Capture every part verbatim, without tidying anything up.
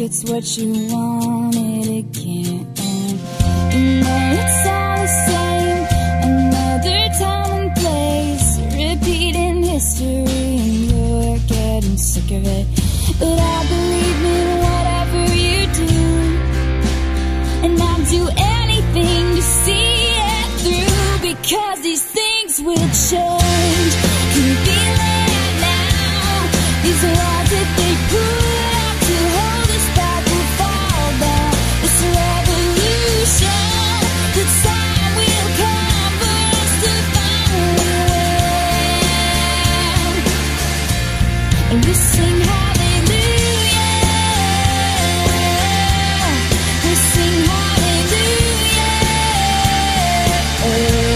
gets what you wanted again. You know it's all the same, another time and place, repeating history, and you're getting sick of it. But I believe in whatever you do, and I'll do anything to see it through, because these things will change. Can you feel it now? These walls that they put up to hold us back will fall down. This revolution, the time will come for us to finally win. And we sing hallelujah, we sing hallelujah. Oh,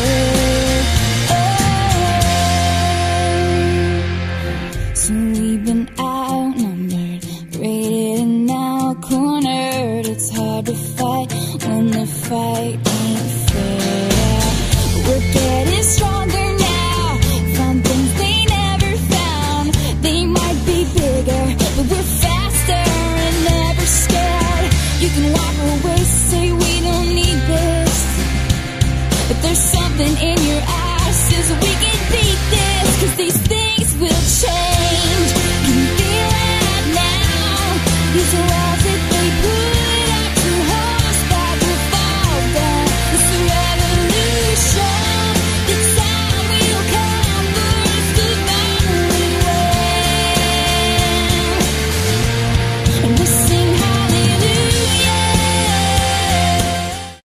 oh. So we've been outnumbered, rated and now cornered. It's hard to fight when the fight ain't fair. We're getting stronger now, found things they never found. They might be bigger, but we're faster and never scared. You can walk away, say we don't need this, but there's something in